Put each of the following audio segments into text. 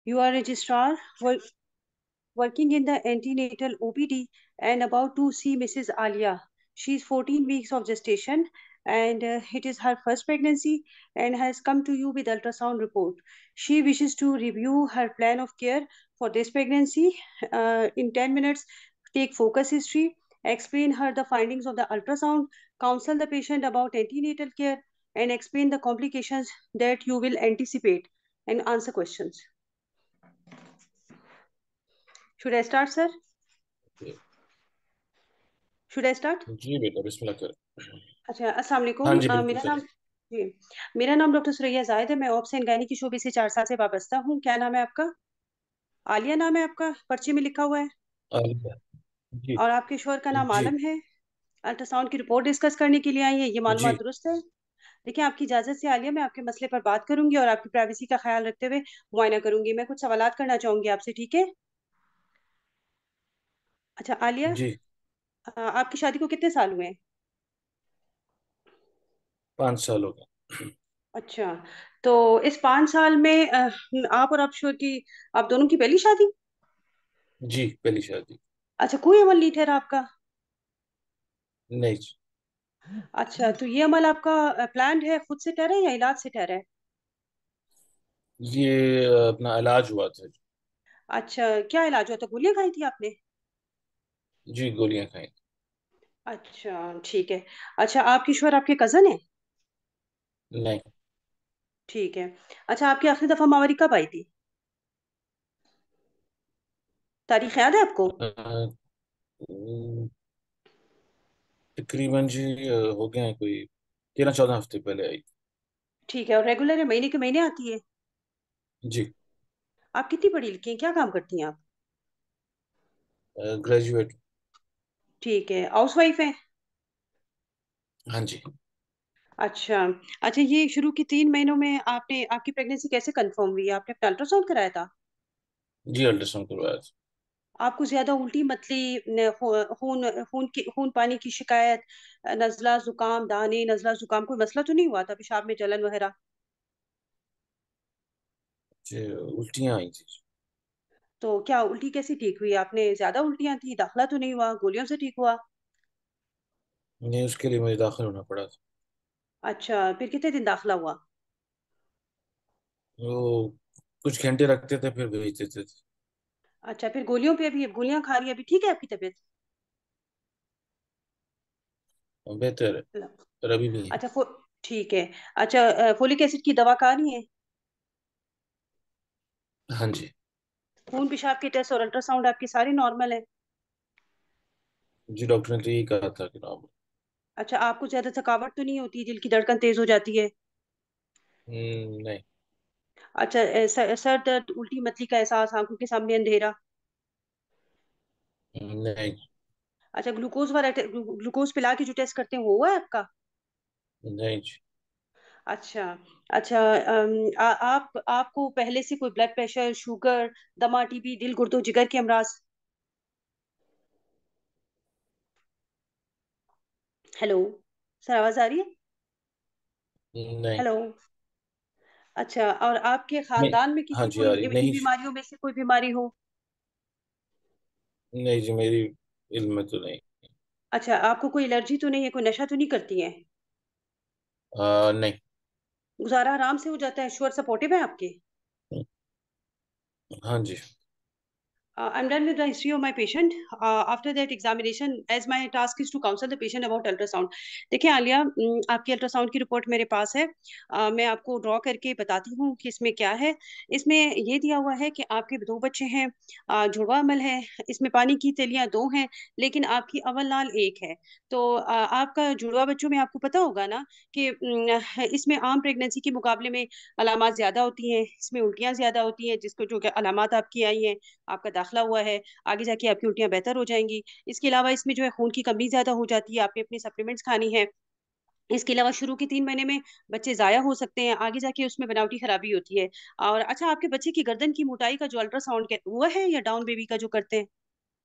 You are registrar working in the antenatal OPD and about to see Mrs. Alia. She is 14 weeks of gestation and it is her first pregnancy and has come to you with ultrasound report. She wishes to review her plan of care for this pregnancy in 10 minutes. Take focus history, explain her the findings of the ultrasound, counsel the patient about antenatal care, and explain the complications that you will anticipate and answer questions. Should I start, sir? Should I start? जी बेटा बिस्मिल्लाह कर। अच्छा, अस्सलाम हाँ वालेकुम। जी बिल्कुल मेरा नाम, करें। जी, मेरा नाम डॉक्टर सुरैया जाहिद है। मैं ऑब्स एंड गायनी की शोबे से 4 साल से वाबस्ता हूँ। क्या नाम है आपका? आलिया नाम है आपका, पर्ची में लिखा हुआ है। आलिया। जी और आपके शोहर का नाम जी आलम है। अल्ट्रासाउंड की रिपोर्ट डिस्कस करने के लिए आई है, ये मालूमात जी दुरुस्त है? देखिए, आपकी इजाजत से आलिया, मैं आपके मसले पर बात करूंगी और आपकी प्राइवेसी का ख्याल रखते हुए मुआयना करूंगी। मैं कुछ सवालात करना चाहूंगी आपसे, ठीक है? अच्छा आलिया, जी। आपकी शादी को कितने साल हुए हैं? 5 साल हो गए। अच्छा, तो इस 5 साल में आप और आप शोहर की, आप दोनों की पहली शादी? जी पहली शादी। अच्छा, कोई अमल नहीं ठहरा आपका? नहीं जी। अच्छा, तो ये अमल आपका प्लान्ड है, खुद से ठहरा है या इलाज से ठहरा है? ये अपना इलाज हुआ था जी। अच्छा, क्या इलाज हुआ था? गोलियां खाई थी आपने? जी गोलियां खाई। अच्छा, ठीक है। अच्छा, आपकी शोहर आपके कजन है? नहीं। ठीक है। अच्छा, आपकी आखिरी दफा मावरी कब आई थी? तारीख याद है आपको? अ, तकरीबन जी हो गए हैं कोई 13-14 हफ्ते पहले आई। ठीक है, और रेगुलर है, महीने के महीने आती है? जी। आप कितनी पढ़ी लिखी हैं, क्या काम करती हैं आप? ग्रेजुएट। ठीक है, हाउस वाइफ है? हाँ जी। अच्छा। अच्छा, ये शुरू के 3 महीनों में आपने, आपकी प्रेगनेंसी कैसे कंफर्म हुई? आपने अपना अल्ट्रासाउंड कराया था? जी अल्ट्रासाउंड करवाया था। आपको ज्यादा उल्टी मतली, खून खून की, खून पानी की शिकायत, नजला जुकाम, दाने नजला जुकाम, कोई मसला तो नहीं हुआ था, पेशाब में जलन वगैरह? जी उल्टियाँ आई थी। तो क्या उल्टी कैसी ठीक हुई? आपने, ज्यादा उल्टियां थी, दाखिला तो नहीं हुआ, गोलियों से ठीक हुआ? नहीं उसके लिए मुझे दाखिल होना पड़ा था। अच्छा, फिर कितने दिन दाखिला हुआ? वो कुछ घंटे रखते थे फिर भेज देते थे। अच्छा, फिर गोलियों पे, अभी गोलियां खा रही है, अभी ठीक है आपकी तबीयत? बेहतर है। पर अभी भी है। अच्छा, ठीक है। अच्छा, फोलिक एसिड की दवा खा रही है? हाँ जी। खून पेशाब के टेस्ट और अल्ट्रासाउंड आपके सारे नॉर्मल है? जी डॉक्टर ने तो यही कहा था कि नॉर्मल। अच्छा, आपको ज्यादा थकावट तो नहीं होती, दिल की धड़कन तेज हो जाती है? नहीं। अच्छा, सर दर्द, उल्टी मतली का एहसास, आंखों के सामने अंधेरा? नहीं। अच्छा, ग्लूकोज वाला ग्लूकोज पिला के जो टेस्ट करते हैं वो हुआ है आपका? नहीं जी। अच्छा। अच्छा, आप, आपको पहले से कोई ब्लड प्रेशर, शुगर, दमा, टीबी, दिल गुर्दों जिगर के अमराज? हेलो, सर आवाज आ रही है? नहीं। हेलो। अच्छा, और आपके नहीं। खानदान में हाँ किसी जी को आ इन रही इन नहीं जी। बीमारियों में से कोई बीमारी हो? नहीं जी मेरी इल्म में तो नहीं। अच्छा, आपको कोई एलर्जी तो नहीं है, कोई नशा तो नहीं करती है? नहीं। गुजारा आराम से हो जाता है, श्योर सपोर्टिव है आपके? हाँ जी। I'm done with the history of my patient. After that examination, as my task is to counsel the patient about ultrasound. देखिए आलिया, आपकी अल्ट्रासाउंड की रिपोर्ट मेरे पास है। मैं आपको ड्रॉ करके बताती हूँ कि इसमें क्या है। इसमें ये दिया हुआ है कि आपके 2 बच्चे हैं, जुड़वा अमल है, इसमें पानी की तेलियां 2 हैं, लेकिन आपकी अव्वल नाल 1 है। तो आपका जुड़वा बच्चों में आपको पता होगा ना कि इसमें आम प्रेगनेंसी के मुकाबले में अलामात ज्यादा होती हैं, इसमें उल्टियां ज्यादा होती हैं, जिसको जो कि अलामात आपकी आई हैं, आपका दाखिला हुआ है, आगे जाके आपकी उल्टियां बेहतर हो जाएंगी। इसके अलावा इसमें जो है खून की कमी ज्यादा हो जाती है, आपने अपनी सप्लीमेंट्स खानी है। इसके अलावा शुरू के 3 महीने में बच्चे जाया हो सकते हैं, आगे जाके उसमें बनावटी खराबी होती है। और अच्छा, आपके बच्चे की गर्दन की मोटाई का जो अल्ट्रासाउंड हुआ है या डाउन बेबी का जो करते हैं,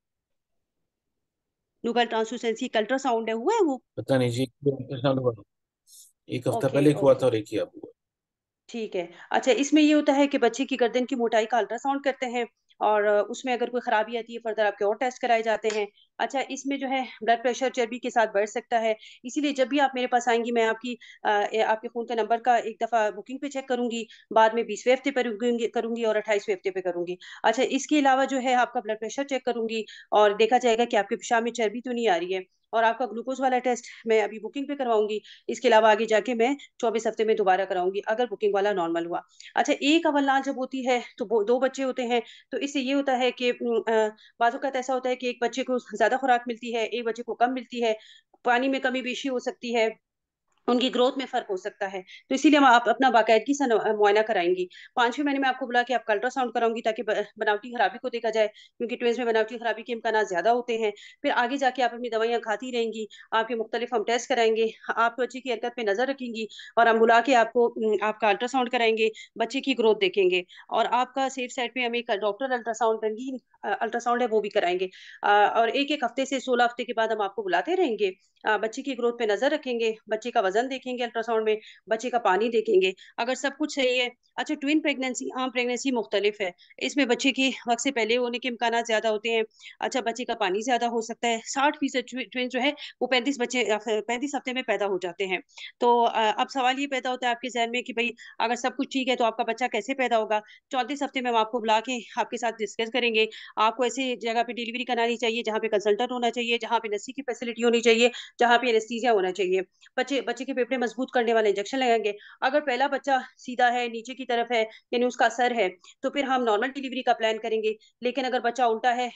नुकल ट्रांसलूसेंसी का अल्ट्रासाउंड है, हुआ है वो? पता नहीं जी एक अल्ट्रासाउंड हुआ। एक हफ्ता ओके, पहले एक हुआ था ओके। और एक ही अब हुआ। ठीक है। अच्छा, इसमें ये होता है कि बच्चे की गर्दन की मोटाई का अल्ट्रासाउंड करते हैं, और उसमें अगर कोई खराबी आती है फर्दर आपके और टेस्ट कराए जाते हैं। अच्छा, इसमें जो है ब्लड प्रेशर चर्बी के साथ बढ़ सकता है, इसीलिए जब भी आप मेरे पास आएंगी मैं आपके खून का नंबर का एक दफ़ा बुकिंग पे चेक करूंगी, बाद में 20वें हफ्ते पर करूंगी और 28वें हफ्ते पे करूंगी। अच्छा, इसके अलावा जो है आपका ब्लड प्रेशर चेक करूंगी, और देखा जाएगा कि आपके पेशाब में चर्बी तो नहीं आ रही है। और आपका ग्लूकोज वाला टेस्ट मैं अभी बुकिंग पे करवाऊंगी। इसके अलावा आगे जाके मैं 24 हफ्ते में दोबारा कराऊंगी अगर बुकिंग वाला नॉर्मल हुआ। अच्छा, एक अवलनाल जब होती है तो दो बच्चे होते हैं, तो इससे ये होता है कि बाज़ औक़ात ऐसा होता है कि एक बच्चे को ज्यादा खुराक मिलती है, एक बच्चे को कम मिलती है, पानी में कमी बेशी हो सकती है, उनकी ग्रोथ में फर्क हो सकता है। तो इसीलिए हम आप अपना बाकायदगी से मुआयना कराएंगी। 5वें महीने में आपको बुला के आपका अल्ट्रासाउंड कराऊंगी, ताकि बनावटी खराबी को देखा जाए, क्योंकि ट्विंस में बनावटी खराबी के इम्कान ज्यादा होते हैं। फिर आगे जाके आप अपनी दवाइयाँ खाती रहेंगी, आपके मुख्तलिफ हम टेस्ट कराएंगे, आपके बच्चे की हरकत पे नजर रखेंगी, और हम बुला के आपको आपका अल्ट्रासाउंड कराएंगे, बच्चे की ग्रोथ देखेंगे, और आपका सेफ साइड पे हम एक डॉक्टर अल्ट्रासाउंड, रंगीन अल्ट्रासाउंड है, वो भी कराएंगे। और एक एक हफ्ते से 16 हफ्ते के बाद हम आपको बुलाते रहेंगे, बच्चे की ग्रोथ पे नजर रखेंगे, बच्चे का वजन देखेंगे अल्ट्रासाउंड में, बच्चे का पानी देखेंगे, अगर सब कुछ सही है। अच्छा, ट्विन प्रेगनेंसी आम प्रेगनेंसी मुख्तलिफ है, इसमें बच्चे की वक्त से पहले होने के इम्कान ज्यादा होते हैं। अच्छा, बच्चे का पानी ज्यादा हो सकता है। 60% ट्विन जो है वो 35 हफ्ते में पैदा हो जाते हैं। तो अब सवाल ये पैदा होता है आपके जहन में कि भाई, अगर सब कुछ ठीक है तो आपका बच्चा कैसे पैदा होगा। 34 हफ्ते में हम आपको बुला के आपके साथ डिस्कस करेंगे। आपको ऐसी जगह पे डिलीवरी करानी चाहिए जहाँ पे कंसल्टेंट होना चाहिए, जहाँ पे नर्सिंग की फैसिलिटी होनी चाहिए, जहाँ पे एनेस्थीसिया होना चाहिए। बच्चे बच्चे के फेफड़े मजबूत करने वाले इंजेक्शन लगाएंगे। अगर पहला बच्चा सीधा है, नीचे की तरफ है, यानी उसका सर है, तो फिर हम नॉर्मल डिलीवरी का प्लान करेंगे। लेकिन अगर बच्चा उल्टा है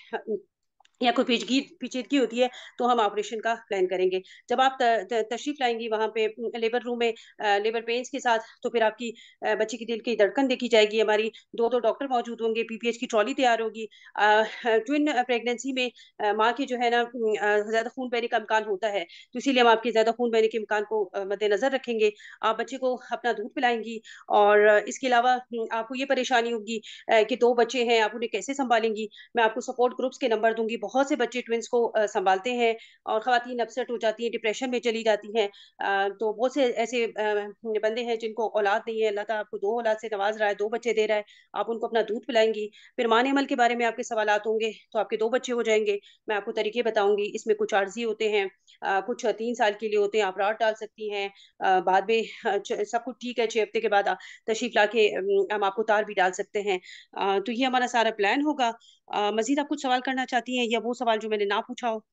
या कोई पेचीदगी होती है, तो हम ऑपरेशन का प्लान करेंगे। जब आप तशरीफ लाएंगी वहां पे लेबर रूम में, लेबर पेन्स के साथ, तो फिर आपकी बच्चे की दिल की धड़कन देखी जाएगी, हमारी दो दो डॉक्टर मौजूद होंगे, पीपीएच की ट्रॉली तैयार होगी। ट्विन प्रेगनेंसी में माँ की जो है ना ज्यादा खून बहने का इम्कान होता है, तो इसीलिए हम आपके ज्यादा खून बहने के इम्कान को मद्देनजर रखेंगे। आप बच्चे को अपना दूध पिलाएंगी, और इसके अलावा आपको ये परेशानी होगी कि दो बच्चे हैं, आप उन्हें कैसे संभालेंगी। मैं आपको सपोर्ट ग्रुप्स के नंबर दूंगी, बहुत से बच्चे ट्विंस को संभालते हैं, और खवातीन अपसेट हो जाती हैं, डिप्रेशन में चली जाती हैं। तो बहुत से ऐसे बंदे हैं जिनको औलाद नहीं है, अल्लाह ताला आपको दो औलाद से नवाज रहा है, दो बच्चे दे रहा है, आप उनको अपना दूध पिलाएंगी। फिर माने अमल के बारे में आपके सवालात होंगे, तो आपके दो बच्चे हो जाएंगे। मैं आपको तरीके बताऊंगी, इसमें कुछ आर्जी होते हैं, कुछ 3 साल के लिए होते हैं, आप रात डाल सकती हैं। बाद में सब कुछ ठीक है, 6 हफ्ते के बाद तशरीफ ला के हम आपको तार भी डाल सकते हैं। तो ये हमारा सारा प्लान होगा। मजीद आप कुछ सवाल करना चाहती हैं, या वो सवाल जो मैंने ना पूछा हो,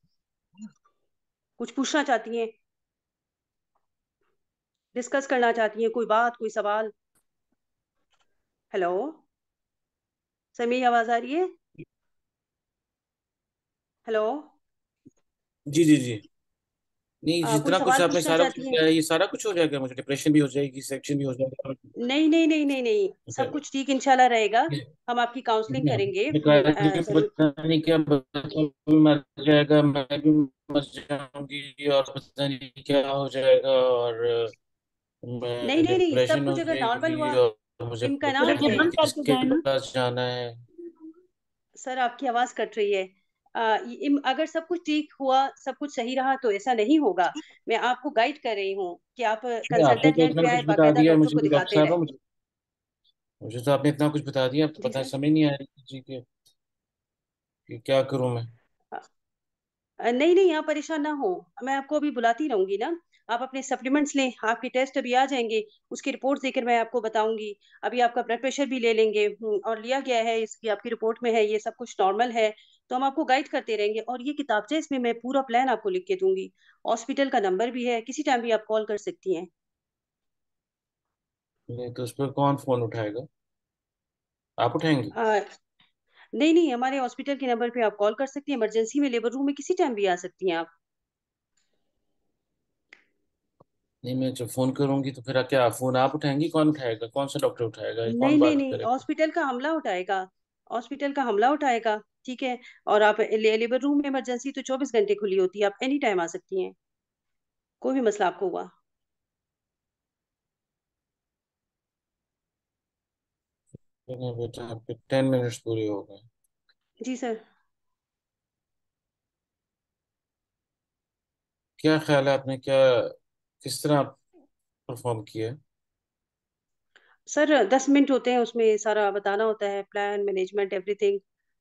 कुछ पूछना चाहती हैं, डिस्कस करना चाहती हैं, कोई बात, कोई सवाल। हेलो, समी, आवाज आ रही है? हेलो। जी जी जी। नहीं, कोई जितना कुछ सवाल आपने पूछना सारा कुछ चाहती हैं? बताया, ये सारा कुछ हो जाएगा, मुझे डिप्रेशन भी हो जाएगी, सेक्शन भी हो जाएगा। नहीं नहीं नहीं नहीं नहीं, सब कुछ ठीक इंशाल्लाह रहेगा। हम आपकी काउंसलिंग करेंगे। क्योंकि जरूर। पता नहीं क्या, बच्चा भी मर जाएगा, मैं भी मर जाऊंगी, और पता नहीं क्या हो जाएगा, और नहीं मैं नहीं नहीं, सब डिप्रेशन कुछ हो अगर नॉर्मल जाएगी, हुआ, और मुझे पता इम्कानात नहीं है। बंद करके किसके जाए ना। पास जाना है। सर, आपकी आवाज कट रही है। अगर सब कुछ ठीक हुआ, सब कुछ सही रहा, तो ऐसा नहीं होगा। मैं आपको गाइड कर रही हूँ कि आप नहीं, आपने कंसल्टेंट तो लेने इतना पे आए, कुछ बता बाकायदा दिया डॉक्टर मुझे, को भी डॉक्टर दिखाते साहब, रहे। मुझे तो आपने इतना कुछ बता दिया, अब तो जी पता सर। समझ नहीं आ रही जी कि क्या करूं मैं। नहीं नहीं, आप परेशान ना हो, मैं आपको अभी बुलाती रहूंगी ना। आप अपने सप्लीमेंट्स लें, आपके टेस्ट अभी आ जाएंगे, उसकी रिपोर्ट देकर मैं आपको बताऊंगी। अभी आपका ब्लड प्रेशर भी ले लेंगे, और लिया गया है, इसकी आपकी रिपोर्ट में है, ये सब कुछ नॉर्मल है। तो हम आपको गाइड करते रहेंगे, और ये किताबचे, इसमें मैं पूरा प्लान आपको लिख के दूंगी। हॉस्पिटल का नंबर भी है, किसी टाइम भी आप कॉल कर सकती हैं। नहीं तो उस पर कौन फोन उठाएगा? आप उठाएंगे? आ, नहीं नहीं, हमारे हॉस्पिटल के नंबर पे आप कॉल कर सकती हैं, इमरजेंसी में लेबर रूम में किसी टाइम भी आ सकती हैं आप। नहीं, मैं जब फोन करूंगी तो फिर क्या फोन आप उठाएंगी? कौन उठाएगा? कौन सा डॉक्टर उठाएगा? ये नहीं कौन नहीं बात नहीं, करेगा? हॉस्पिटल का हमला उठाएगा, हॉस्पिटल का हमला उठाएगा। ठीक है। और आप लेबर रूम में इमरजेंसी तो 24 घंटे खुली होती है, आप एनी टाइम आ सकती हैं, कोई भी मसला आपको हुआ। नहीं बेटा, आपके 10 मिनट्स पूरे हो गए। जी सर। क्या ख्याल है, आपने क्या, किस तरह परफॉर्म किया है? सर 10 मिनट होते हैं, उसमें सारा बताना होता है, प्लान मैनेजमेंट एवरीथिंग।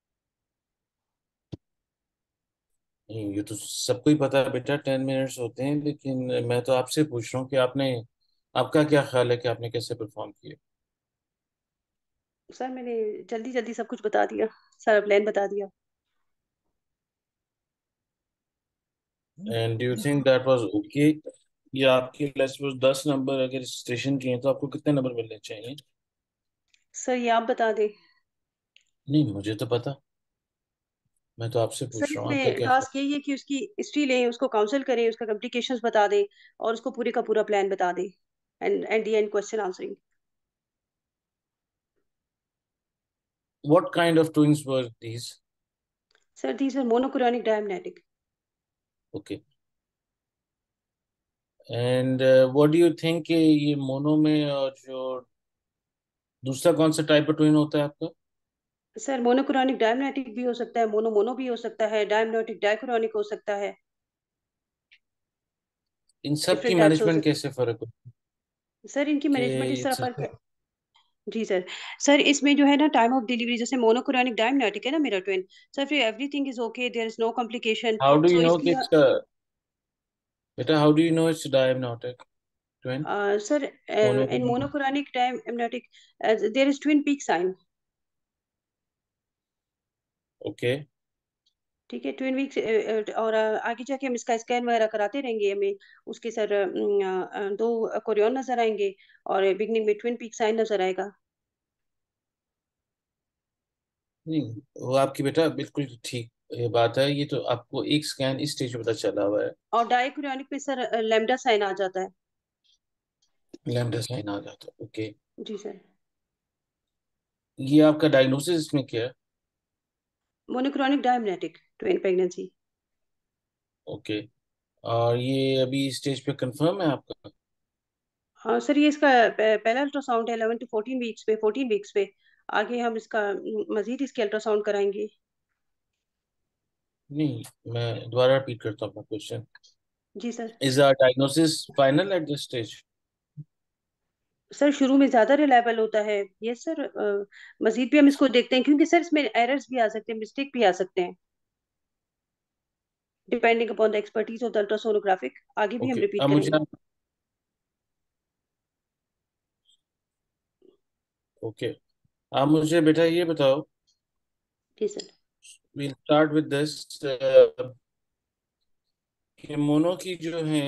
नहीं, ये तो सबको ही पता है बेटा, 10 मिनट्स होते हैं, लेकिन मैं तो आपसे पूछ रहा हूँ कि आपने, आपका क्या ख्याल है कि आपने कैसे परफॉर्म किया? सर मैंने जल्दी जल्दी सब कुछ बता दिया, सारा प्लान बता दिया। And do you think that was okay? या आपके लेट्स सपोज 10 नंबर अगर स्टेशन के हैं तो आपको कितने नंबर मिलने चाहिए? सर ये आप बता दें। नहीं, मुझे तो पता, मैं तो आपसे सर पूछ रहा हूँ आपका इसमें क्या ख्याल? टास्क यही है कि उसकी हिस्ट्री लें, उसको काउंसल करें, उसका कम्प्लिकेशंस बता दें, और उसको पूरे का पूरा प्लान बता दें। And the end question answering. What kind of twins were these? Sir these are monochorionic diamniotic. Okay. And what do you think ये मोनो में और जो दूसरा कौन सा टाइप ऑफ ट्विन होता है आपका? सर मोनोक्रोनिक डायमनेटिक भी हो सकता है, मोनो मोनो भी हो सकता है, डायमनेटिक डाइक्रोनिक हो सकता है। इन सब की डिफरेंट टाइप्स हो मैनेजमेंट सकते कैसे फर्क होता है? हैं सर, इनकी कि मैनेजमेंट इस तरह it's पर। जी सर। सर इसमें जो है ना, टाइम ऑफ डिलीवरी जैसे मोनोक्रोनिक डायमनेटिक है ना मेरा ट्विन। सर फिर everything is okay, there is no complication. how do you so know कि इसलिए it's बेटा, how do you know it's diagnostic twin? Sir mono. In monochorionic diamniotic there is twin peak sign. Okay. ठीक है, twin weeks. और आगे जाके हम इसका स्कैन वगैरह कराते रहेंगे, हमें उसके सर दो कोरियन नजर आएंगे, और बिगनिंग में ट्विन पीक साइन नजर आएगा। नहीं, वो आपकी बेटा बिल्कुल ठीक ये बात है, ये तो आपको एक स्कैन इस स्टेज पे पता चला हुआ है। और डायक्रोनिक में सर लेमडा साइन आ जाता है। लैम्डा साइन आ जाता है, ओके। जी सर। ये आपका डायग्नोसिस इसमें क्या है? Monochorionic diamniotic twin pregnancy. Okay. और ये अभी स्टेज पे कंफर्म है आपका? हाँ सर, ये इसका पहला अल्ट्रासाउंड है 11 to 14 वीक्स पे, 14 वीक्स पे। आगे हम इसका मजीद इसके अल्ट्रासाउंड कराएंगे। नहीं, मैं दोबारा रिपीट करता हूँ अपना क्वेश्चन। जी sir. Is our diagnosis final at this stage? Sir शुरू में ज्यादा रिलायबल होता है, यस सर। मजीद भी हम इसको देखते हैं, क्योंकि सर इसमें एरर्स भी आ सकते हैं, मिस्टेक भी आ सकते हैं, depending upon the expertise of the ultrasonographic. आगे भी हम ओके, रिपीट अब मुझे करेंगे। ओके, आप मुझे बेटा ये बताओ, जी sir. we'll start with this कि मोनो की जो है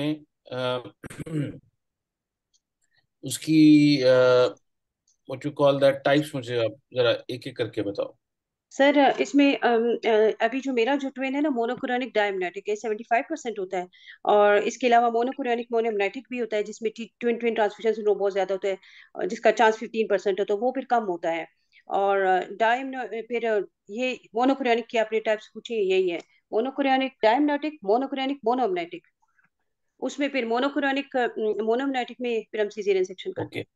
उसकी what you call that types, मुझे आप जरा एक एक करके बताओ। सर इसमें अभी जो मेरा जो ट्विन है ना, मोनोक्रोनिक डायमनेटिक है, 75% होता है। और इसके अलावा मोनोक्रोनिक मोनोमनेटिक भी होता है, जिसमें ट्विन ट्विन ट्रांसफ्यूजन सिंड्रोम बहुत ज्यादा होता है, जिसका चांस 15% है, तो वो फिर कम होता है। और डायम फिर ये मोनोक्रोनिक की आपने टाइप्स पूछी हैं, यही है। Monochorionic diamniotic, monochorionic monoamniotic. उसमें फिर मोनोक्रोनिक मोनोमनेटिक में फिर हम सीजेरियन सेक्शन करते ओके। हैं।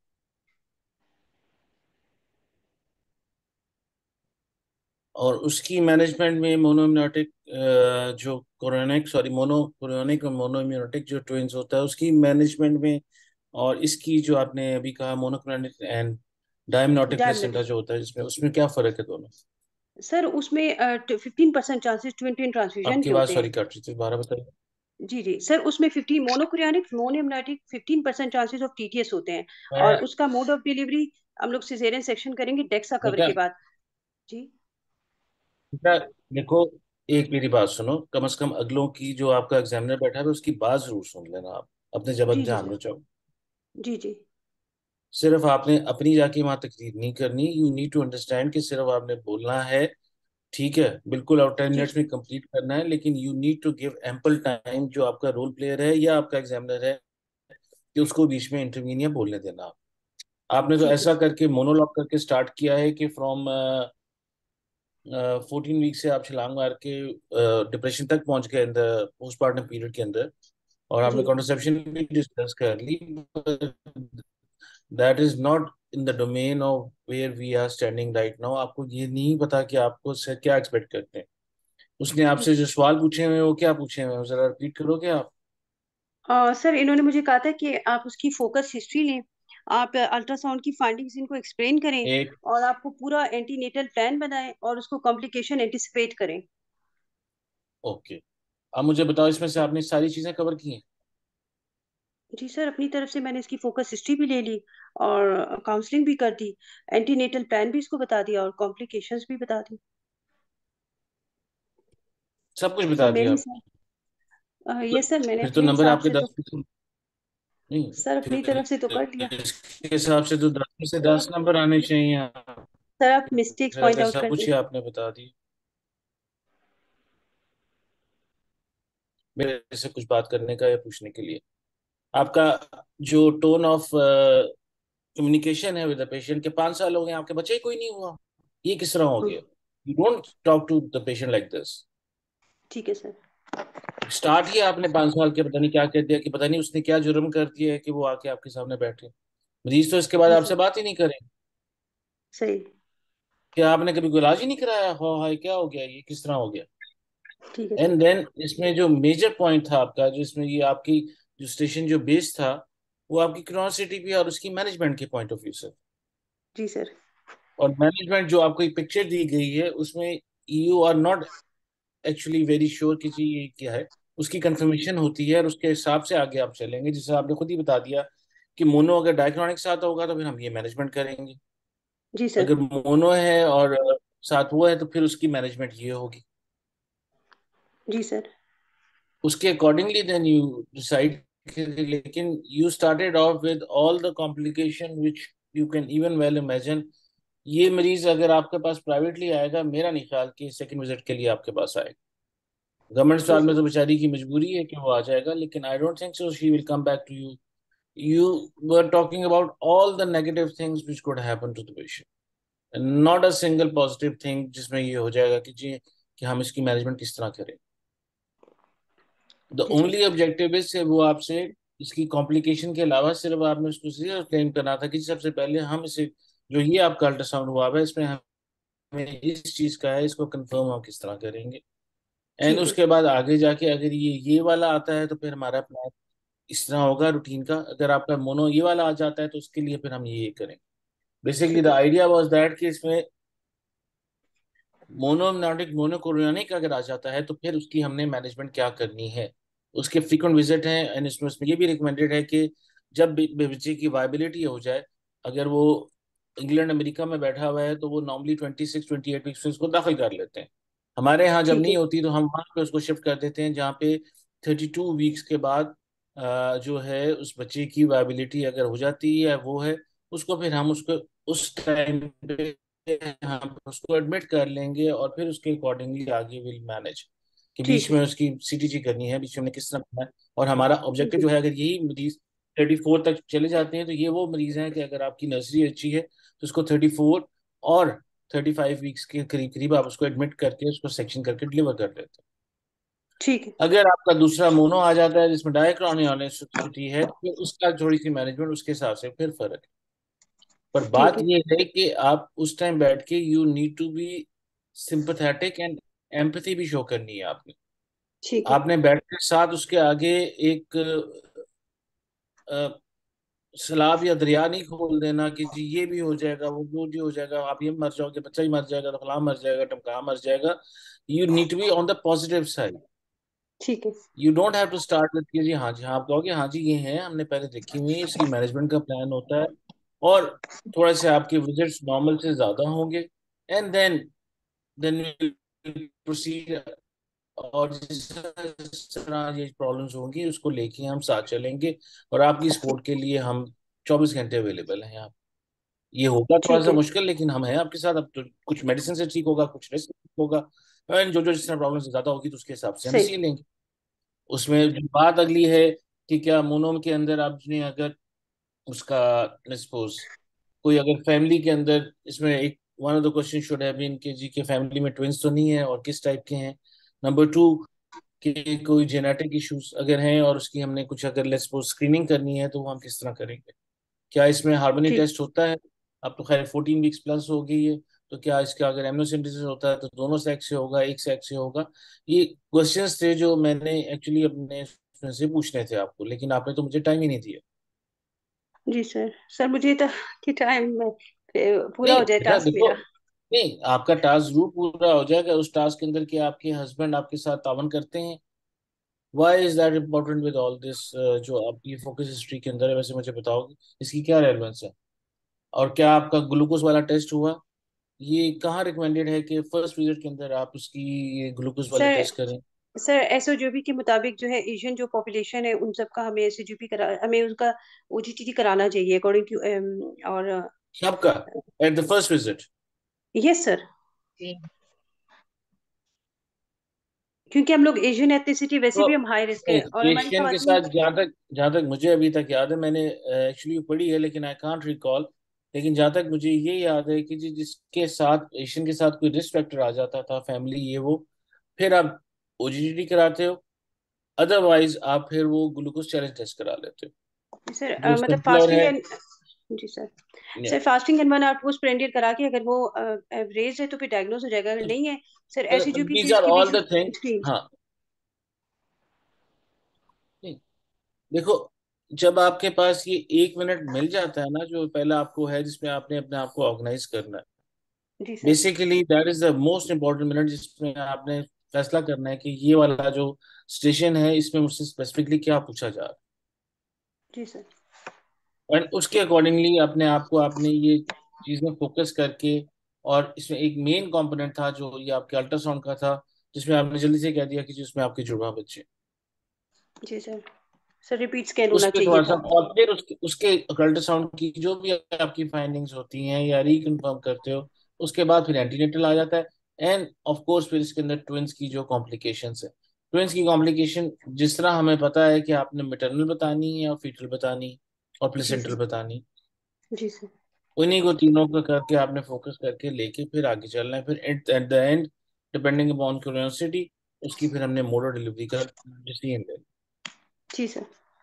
और उसकी मैनेजमेंट में मोनोइम्यूनेटिक जो कोरोनिक सॉरी मोनो कोरोनिक और मोनोइम्यूनेटिक जो ट्विंस होता है उसकी मैनेजमेंट में, और इसकी जो आपने अभी कहा monochorionic and diamniotic placenta diamniotic. जो होता है, इसमें उसमें क्या फर्क है दोनों? सर उसमें 15% चांसेस ट्विन ट्विन ट्रांसफ्यूजन आपकी के बात होते हैं। सॉरी कट रही थी, दोबारा बताइए। जी जी सर, उसमें 15 monochorionic monoamniotic 15% chances of TTS होते हैं। और मैं उसका मोड ऑफ डिलीवरी हम लोग सिजेरियन सेक्शन करेंगे डेक्सा कवर बेटा के बाद। जी। बेटा देखो, एक मेरी बात सुनो, कम से कम अगलों की जो आपका एग्जामिनर बैठा है उसकी बात जरूर सुन लेना आप, अपने जबान जी जी ध्यान सर। में चाहो। जी जी। सिर्फ आपने अपनी जाके वहां तकरीर नहीं करनी, यू नीड टू अंडरस्टैंड कि सिर्फ आपने बोलना है, ठीक है, बिल्कुल, और टेन जी मिनट्स में कंप्लीट करना है, लेकिन you need to give ample time जो आपका रोल प्लेयर है या आपका एग्जामिनर है कि उसको बीच में इंटरवीन या बोलने देना। आपने तो ठीक है ऐसा सर। करके मोनोलॉग करके स्टार्ट किया है कि फ्रॉम 14 वीक से आप छलांग मार के डिप्रेशन तक पहुंच गए इन द पोस्टमार्टम पीरियड के अंदर, और जी आपने कॉन्ट्रसेप्शन भी डिस्कस कर ली। That is not in the domain of where we are standing right now. आपको ये नहीं पता कि आपको से क्या एक्सपेक्ट करते हैं। उसने जी आपसे जो सवाल पूछे हुए हैं वो क्या पूछे हुए हैं, जरा रिपीट करोगे आप? सर इन्होंने मुझे कहा था कि आप उसकी फोकस हिस्ट्री लें, आप अल्ट्रासाउंड की फाइंडिंग्स इनको एक्सप्लेन करें, एक और आपको पूरा एंटीनेटल प्लान बनाएं और उसको कॉम्प्लिकेशन एंटिसिपेट करें। ओके। अब मुझे बताओ, इसमें से आपने सारी चीजें कवर की हैं? जी सर, अपनी तरफ से मैंने इसकी फोकस हिस्ट्री भी ले ली, और काउंसलिंग भी कर दी, एंटीनेटल प्लान भी इसको बता दिया, और कॉम्प्लिकेशंस भी बता दी। सब कुछ तो बता मेरे दिया हिसाब, आपने? ये सर मैंने फिर तो अपने नंबर हिसाब आपके से तो, 10 नहीं, सर अपनी फिर तरफ से तो कर लिया। इसके हिसाब से तो 10 में से 10 नंबर आने चाहिए आप। सर आप मिस्टेक्स फिर पॉइंट अगर आउट सब कर कुछ दें। ही आपने बता दी, मेरे से कुछ बात करने का या पूछने के लिए, आपका जो टोन ऑफ कम्युनिकेशन है विद द पेशेंट, के 5 साल हो गए आपके बच्चे ही कोई नहीं हुआ, ये किस तरह हो गया? You don't talk to the patient like this. ठीक है सर। स्टार्ट ही आपने 5 साल के पता नहीं क्या कह दिया, कि पता नहीं उसने क्या जुर्म कर दिया है कि वो आके आपके सामने बैठे। मरीज तो इसके बाद जी आपसे सर। बात ही नहीं करे। सही। क्या आपने कभी कोई इलाज ही नहीं कराया? हो हाय क्या हो गया, ये किस तरह हो गया? ठीक है सर। एंड देन इसमें जो मेजर पॉइंट था आपका, जो इसमें ये आपकी जो स्टेशन जो बेस था, वो आपकी क्यूरियोसिटी भी और उसकी मैनेजमेंट के पॉइंट ऑफ व्यू से। जी सर। और मैनेजमेंट जो आपको एक पिक्चर दी गई है उसमें you are not actually very sure कि जी ये क्या है। उसकी कंफर्मेशन होती है और उसके हिसाब से आगे आप चलेंगे, जिसे आपने खुद ही बता दिया कि मोनो अगर डायक्रॉनिक साथ होगा तो फिर हम ये मैनेजमेंट करेंगे। जी सर। अगर मोनो है और साथ वो है तो फिर उसकी मैनेजमेंट ये होगी। जी सर। उसके अकॉर्डिंगली देन यू डिसाइड। लेकिन you started off with all the complication which you can even well imagine. ये मरीज अगर आपके पास प्राइवेटली आएगा, मेरा नहीं ख्याल कि सेकंड विजिट के लिए आपके पास आएगा। गवर्नमेंट जी अस्पताल में सर। तो बेचारी की मजबूरी है कि वो आ जाएगा, लेकिन I don't think so she will come back to you. You were talking about all the negative things which could happen to the patient, not a single positive thing जिसमें ये हो जाएगा कि जी कि हम इसकी मैनेजमेंट किस तरह करें। द जी सर। ओनली ऑब्जेक्टिव इज से वो आपसे इसकी कॉम्प्लिकेशन के अलावा सिर्फ आपने उसको क्लेम करना था कि सबसे पहले हम इसे, जो ये आपका अल्ट्रासाउंड हुआ है इसमें हमें इस चीज का है, इसको कंफर्म हम किस तरह करेंगे। एंड ठीक है। उसके बाद आगे जाके अगर ये वाला आता है तो फिर हमारा प्लान इस तरह होगा रूटीन का। अगर आपका मोनो ये वाला आ जाता है तो उसके लिए फिर हम ये करेंगे। बेसिकली द ठीक है। आइडिया वाज दैट कि इसमें मोनोमोनिक मोनोकोरियोनिक अगर आ जाता है तो फिर उसकी हमने मैनेजमेंट क्या करनी है। उसके फ्रीक्वेंट विजिट हैं एंड इसमें ये भी रिकमेंडेड है कि जब भी बच्चे की वायबिलिटी हो जाए, अगर वो इंग्लैंड अमेरिका में बैठा हुआ है तो वो नॉर्मली 26-28 वीक्स में उसको दाखिल कर लेते हैं। हमारे यहाँ जब ठीक है। नहीं होती तो हम वहाँ पे उसको शिफ्ट कर देते हैं, जहाँ पे 32 वीक्स के बाद जो है उस बच्चे की वायबिलिटी अगर हो जाती है वो है, उसको फिर हम उसको उस टाइम पे हम उसको एडमिट कर लेंगे और फिर उसके अकॉर्डिंगली आगे विल मैनेज कि ठीक बीच है। में उसकी सीटीजी करनी है, बीच में हमने किस तरह करना है। और हमारा ठीक ऑब्जेक्टिव है। जो है, अगर यही मरीज 34 तक चले जाते हैं तो ये वो मरीज हैं कि अगर आपकी नर्सरी अच्छी है तो उसको 34 और 35 वीक्स के करीब करीब आप उसको एडमिट करके उसको सेक्शन करके डिलीवर कर देते हैं। ठीक है। अगर आपका दूसरा मोनो आ जाता है जिसमें डायक्रॉनियोसिटी है, तो फिर उसका थोड़ी सी मैनेजमेंट उसके हिसाब से फिर फर्क है। पर ठीक बात है। ये है कि आप उस टाइम बैठ के you need to be sympathetic and empathy भी शो करनी है आपने। ठीक है। आपने बैठ के साथ उसके आगे एक अ, सलाब या दरिया नहीं खोल देना कि जी ये भी हो जाएगा वो भी हो जाएगा, आप ये मर जाओगे, बच्चा ही मर जाएगा, तो फलां मर जाएगा, टमका मर जाएगा। You need to be on the positive side. ठीक है। You don't have to start with कि जी हाँ जी हाँ, आप कहोगे हाँ जी ये है हमने पहले देखी हुई है, इसकी मैनेजमेंट का प्लान होता है और थोड़े से आपके विजिट्स नॉर्मल से ज्यादा होंगे। And then proceed. और जिस तरह ये प्रॉब्लम्स होंगी उसको लेके हम साथ चलेंगे और आपकी सपोर्ट के लिए हम 24 घंटे अवेलेबल हैं यहाँ। ये होगा थोड़ा ठीक सा है। मुश्किल, लेकिन हम हैं आपके साथ। अब तो कुछ मेडिसिन से ठीक होगा, कुछ रेस्ट से ठीक होगा, एंड जो जो जिस तरह प्रॉब्लम ज्यादा होगी तो उसके हिसाब से हम सही। इसी लेंगे। उसमें जो बात अगली है कि क्या मोनोम के अंदर आपने अगर उसका सपोज कोई अगर फैमिली के अंदर, इसमें एक one of the question should have been कि जी के फैमिली में ट्विंस तो नहीं है और किस टाइप के हैं। नंबर टू, कि कोई जेनेटिक इश्यूज अगर हैं और उसकी हमने कुछ अगर लेट्स सपोज स्क्रीनिंग करनी है तो वो हम किस तरह करेंगे। क्या इसमें हार्मोनी ठीक। टेस्ट होता है? अब तो खैर 14 वीक्स प्लस हो गई है, तो क्या इसका अगर एमनियोसेंटेसिस होता है तो दोनों सेक्स से होगा, एक सेक्स से होगा? ये क्वेश्चंस थे जो मैंने एक्चुअली अपने उसमें से पूछने थे आपको, लेकिन आपने तो मुझे टाइम ही नहीं दिया। जी सर। सर मुझे तो कि टाइम में पूरा नहीं हो जाए बेटा टास्क देखो, मेरा। नहीं आपका टास्क जरूर पूरा हो जाएगा। उस टास्क के अंदर कि आपके हस्बैंड आपके साथ तावन करते हैं, why is that important with all this? जो आपकी फोकस हिस्ट्री के अंदर है, वैसे मुझे बताओगे इसकी क्या रेलेवेंस है? और क्या आपका ग्लूकोज वाला टेस्ट हुआ? ये कहाँ रिकमेंडेड है कि फर्स्ट पीरियड के अंदर आप उसकी ये ग्लूकोज वाले सर टेस्ट करें? सर एसओजीपी के मुताबिक जो है एशियन जो पॉपुलेशन है उन सबका हमें एसओजीपी करा, हमें उनका ओजीटीटी कराना चाहिए अकॉर्डिंग टू और सबका at the first visit? Yes sir. क्योंकि हम लोग एशियन एथनिसिटी वैसे तो भी हम हाई रिस्क है और हमारी एशियन के खवातीन। साथ जहाँ तक मुझे अभी तक याद है, मैंने एक्चुअली पढ़ी है लेकिन आई कांट रिकॉल। लेकिन जहाँ तक मुझे ये याद है कि जिसके साथ एशियन के साथ कोई रिस्क फैक्टर आ जाता था, फैमिली ये वो, फिर आप ओजीडी कराते हो। अदरवाइज आप फिर वो ग्लूकोज चैलेंज टेस्ट करा लेते हो, सर जो मतलब सिंपलर फास्टिंग है। एंड जी sir. Sir fasting and 1 hour splendid करा के अगर वो एवरेज है तो फिर डायग्नोज हो जाएगा, अगर नहीं है सर एसईजीपी से दीज आर इसकी भी ऑल द थिंग। स्क्रीन। हाँ, नहीं, देखो, जब आपके पास ये 1 मिनट मिल जाता है ना, जो पहला आपको है जिसमें आपने अपने आप को ऑर्गेनाइज करना है, जी sir. Basically that is the most important minute, जिसमें आपने फैसला करना है कि ये वाला जो स्टेशन है इसमें मुझसे स्पेसिफिकली क्या पूछा जा रहा जी सर। है, एंड उसके अकॉर्डिंगली अपने आप को आपने ये चीज में फोकस करके। और इसमें एक मेन कंपोनेंट था जो ये आपके अल्ट्रासाउंड का था, जिसमें आपने जल्दी से कह दिया कि जिसमें आपके जुड़वा बच्चे। जी सर। सर रिपीट स्कैन उस होना पे चाहिए थोड़ा सा, था। और फिर उसके उसके अल्ट्रासाउंड की जो भी आपकी फाइंडिंग्स होती हैं या रिकन्फर्म करते हो, उसके बाद फिर एंटीनेटल आ जाता है। एंड ऑफ कोर्स फिर इसके अंदर ट्विंस की जो कॉम्प्लिकेशंस है, ट्विंस की कॉम्प्लिकेशन जिस तरह हमें पता है कि आपने मैटरनल बतानी है और फीटल बतानी है और जी प्लेसेंटल सर। बतानी, जी सर। उन्हीं को तीनों को करके आपने फोकस करके लेके फिर आगे चलना है। फिर at the end, depending upon curiosity, उसकी फिर हमने मोड डिलीवरी का डिसीजन लेना। जी sir.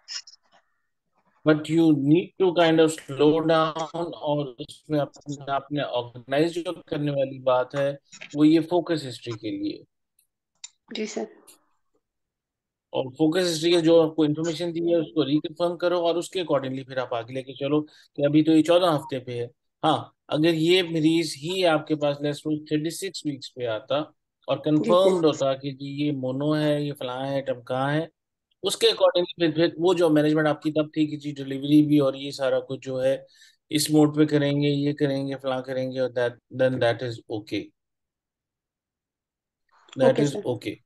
But you need to kind of slow down, और उसमें अपने आपने ऑर्गेनाइज जो करने वाली बात है वो ये फोकस हिस्ट्री के लिए। जी सर। और फोकस हिस्ट्री के जो आपको इन्फॉर्मेशन दी है उसको रिकन्फर्म करो, और उसके अकॉर्डिंगली फिर आप आगे लेके चलो कि अभी तो ये 14 हफ्ते पे है। हाँ, अगर ये मरीज ही आपके पास लेट्स सपोज 36 वीक्स पे आता और जी सर। कंफर्म्ड होता कि जी ये मोनो है, ये फलां है टमका है, उसके अकॉर्डिंगली फिर वो जो मैनेजमेंट आपकी तब थी कि जी डिलीवरी भी और ये सारा कुछ जो है इस मोड पे करेंगे, ये करेंगे, फलां करेंगे, और that then that is okay, that okay is sir. Okay.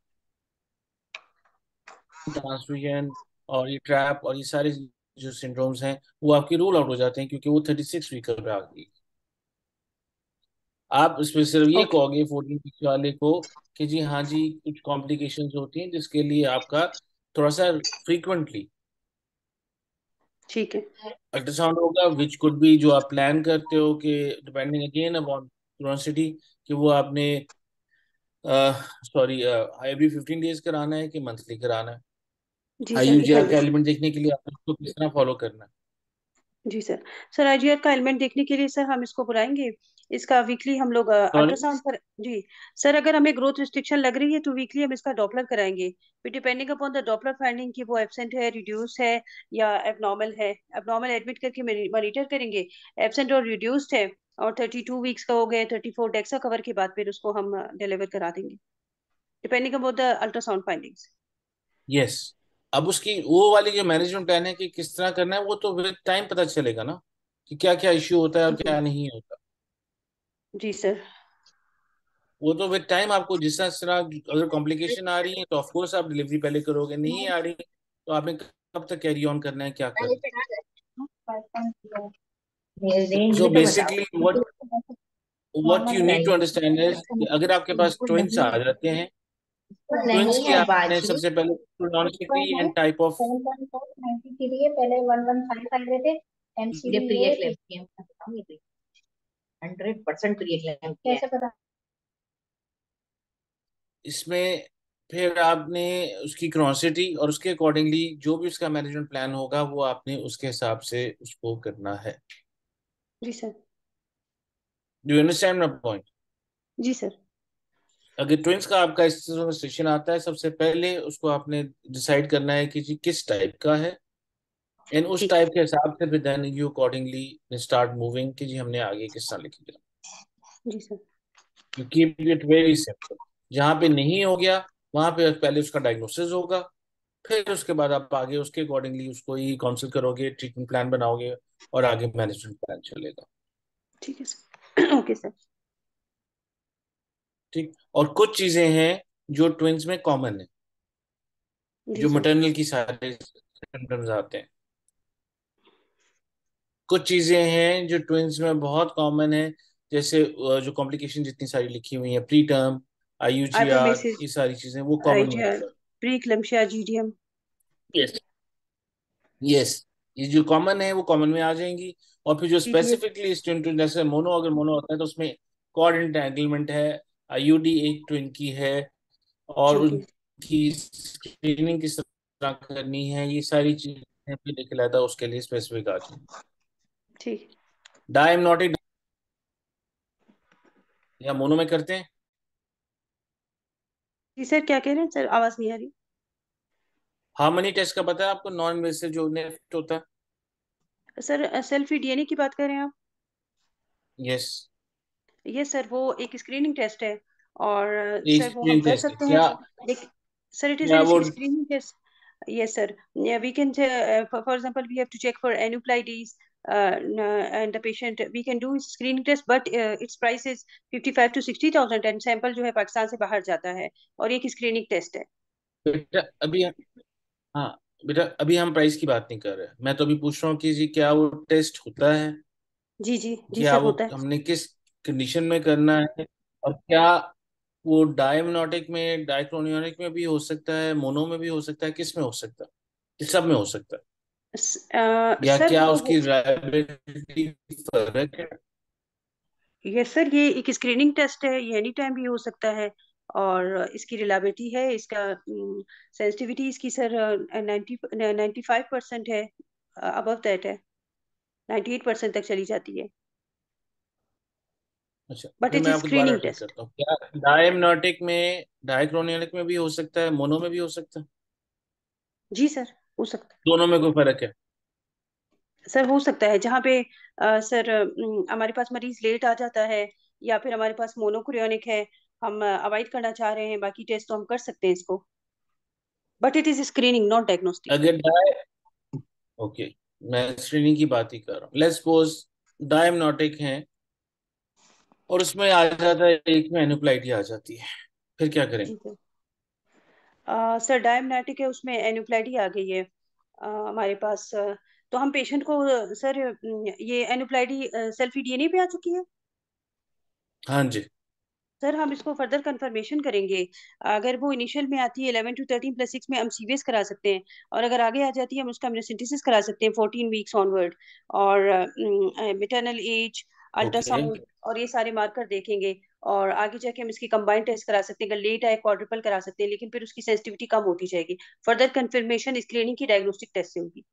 Transfusion और ये ट्रैप और ये सारे जो सिंड्रोम्स हैं वो आपके रूल आउट हो जाते हैं, क्योंकि वो 36 वीक पे आ गई। आप इसमें सिर्फ ये ओके। कहोगे 14 वीक वाले को कि जी हाँ जी कुछ कॉम्प्लिकेशंस होती हैं जिसके लिए आपका थोड़ा सा फ्रीक्वेंटली ठीक है। अल्ट्रासाउंड होगा, विच कुड बी जो आप प्लान करते हो कि डिपेंडिंग अगेन अपॉन क्यूरोसिटी कि वो आपने सॉरी एवरी 15 डेज कराना है कि मंथली कराना है। जी सर आईयूजीआर का डिपेंड। एलिमेंट देखने के लिए आपको उसको किस तरह फॉलो करना है। जी सर। सर आईजीआर का एलिमेंट देखने के लिए सर हम इसको बुलाएंगे, इसका वीकली हम लोग सॉरी, अल्ट्रासाउंड पर। जी सर, अगर हमें ग्रोथ रिस्ट्रिक्शन लग रही है तो वीकली हम इसका डॉपलर कराएंगे, फिर depending upon the Doppler finding कि वो एब्सेंट है, रिड्यूस है या एबनॉर्मल है, एबनॉर्मल एडमिट करके मॉनिटर करेंगे। एब्सेंट और रिड्यूस्ड है और 32 वीक्स का हो गया, 34 डेक्सा कवर के बाद फिर उसको हम डिलीवर करा देंगे depending upon the ultrasound findings. Yes. अब उसकी वो वाली जो मैनेजमेंट प्लान है कि किस तरह करना है, वो तो विद टाइम पता चलेगा ना कि क्या क्या इश्यू होता है और क्या नहीं होता। जी सर। वो तो विद टाइम आपको जिस तरह जिस तरह अगर कॉम्प्लिकेशन आ रही है तो ऑफ कोर्स आप डिलीवरी पहले करोगे, नहीं आ रही तो आपने कब तक कैरी ऑन करना है, क्या करना है। रेंज सो भी तो बताओ basically what you normal need to price understand is कि अगर आपके पास बिल्कुल ट्विंस नहीं आ है, जाते हैं, बिल्कुल ट्विंस नहीं की है आपने बाजी। सबसे पहले पर क्रोनोलॉजिकली है एंड टाइप ऑफ 7.493 है, पहले 1155 आ रहे थे। एमसीडी प्रिय क्लेम 100% प्रिय क्लेम कैसे पता? इसमें फिर आपने उसकी क्रोनिसिटी और उसके अकॉर्डिंगली जो भी उसका मैनेजमेंट प्लान होगा वो आपने उसके हिसाब से उसको करना है। जी sir. Do you understand my point? जी सर। अगर ट्विंस का आपका इस तरह का स्टेशन आता है, सबसे पहले उसको आपने डिसाइड करना है कि जी किस टाइप का है, इन उस ठीक टाइप के हिसाब से फिर then you accordingly start moving कि जी हमने आगे किस तरह लिखी। जी sir. You keep it very simple. जहाँ पे नहीं हो गया वहां पे पहले उसका डायग्नोसिस होगा, फिर उसके बाद आप आगे उसके अकॉर्डिंगली उसको ही काउंसिल करोगे, ट्रीटमेंट प्लान बनाओगे और आगे मैनेजमेंट प्लान चलेगा। ठीक है सर। Okay sir. ठीक। और कुछ चीजें हैं जो ट्विंस में कॉमन है, जी जो सर। मटर्नल की सारे सिम्टम्स आते हैं। कुछ चीजें हैं जो ट्विंस में बहुत कॉमन है, जैसे जो कॉम्प्लिकेशन जितनी सारी लिखी हुई है, प्री टर्म, आईयूजीआर, आइब्रोमेसिस, ये सारी चीजें वो कॉमन में आईजीआर, प्रीक्लम्सिया, जीडीएम। आती। यस, ये जो कॉमन है वो कॉमन में आ जाएंगी। और फिर जो पीटीएस। स्पेसिफिकली स्टूडेंट, जैसे मोनो, अगर मोनो होता है तो उसमें कॉर्ड एंटेंगलमेंट है, आईयूडी एक ट्विन की है, और ठीक है। उनकी स्क्रीनिंग किस तरह करनी है, ये सारी चीजें भी लिख लाता है, उसके लिए स्पेसिफिक आ जाए। ठीक। डायमनोटिक या मोनो में करते हैं। जी सर, क्या कह रहे हैं सर, आवाज नहीं आ रही। हार्मनी टेस्ट का पता है आपको, नॉन इन्वेसिव जो नेफ्ट होता है। सर सेल्फी डीएनए की बात कर रहे हैं आप? यस। ये सर वो एक स्क्रीनिंग टेस्ट है, और एक सर वो हम स्क्रीन कर टेस्ट है सकते हैं। क्या? लेकिन सर इट इज क्या एन वो? Screening test. Yes, sir. Yeah, we can, for example, we have to check for aneuploidies, and the patient, we can do screening test, but its price is 55 to 60,000, and sample जो है पाकिस्तान से बाहर जाता है, और ये एक स्क्रीनिंग टेस्ट है। बेटा अभी, हाँ बेटा अभी हम प्राइस की बात नहीं कर रहे हैं, मैं तो अभी पूछ रहा हूँ कि जी क्या वो टेस्ट होता है, जी जी जी क्या सर, वो होता है। हमने किस कंडीशन में करना है, और क्या वो डायमनोटिक में, डाइक्रोनियोनिक में भी हो सकता है, मोनो में भी हो सकता है, किस में हो सकता है, किस सब में हो सकता है, या सर क्या वो उसकी लायबिलिटी फर्क है? ये सर ये एक स्क्रीनिंग टेस्ट है, ये एनी टाइम भी हो सकता है, और इसकी रिलायबिलिटी है, इसका सेंसिटिविटी इसकी सर 95% है, अबव दैट है, 98% तक चली जाती है, अच्छा, बट फिर इट मैं इज आपको दोबारा स्क्रीनिंग रिपीट टेस्ट। करता हूँ, क्या डायमनोटिक में, डाइक्रोनियोनिक में भी हो सकता है, मोनो में भी हो सकता है? जी सर, हो सकता दोनों में कोई फर्क है? है। सर हो सकता है जहाँ पे सर हमारे पास मरीज लेट आ जाता है, या फिर हमारे पास मोनोक्रियोनिक है, हम अवॉइड करना चाह रहे हैं, बाकी टेस्ट तो हम कर सकते हैं इसको, but it is screening not diagnostic. अगर ओके, मैं स्क्रीनिंग की बात ही कर रहा हूँ। लेट्स सपोज डायमनोटिक है और उसमें आ जाता है, एक में एनुप्लाइटी आ जाती है, फिर क्या करें? जी सर। सर डायमनेटिक है, उसमें एनुप्लाइडी आ गई है हमारे पास, तो हम पेशेंट को सर ये एनुप्लाइडी सेल्फी डीएनए पे आ चुकी है। हाँ जी। सर हम इसको फर्दर कंफर्मेशन करेंगे, अगर वो इनिशियल में आती है 11 to 13+6 में हम सीवीएस करा सकते हैं, और अगर आगे आ जाती है हम उसका एमनियोसेंटेसिस करा सकते हैं 14 वीक्स ऑनवर्ड, और मेटर्नल एज, ओके। अल्ट्रासाउंड, और ये सारे मार्कर देखेंगे, और आगे जाके हम इसकी कंबाइंड टेस्ट करा सकते हैं, अगर लेट आए क्वाड्रुपल करा सकते हैं, लेकिन फिर उसकी सेंसिटिविटी कम होती जाएगी। फर्दर कंफर्मेशन स्क्रीनिंग की डायग्नोस्टिक टेस्ट से होगी।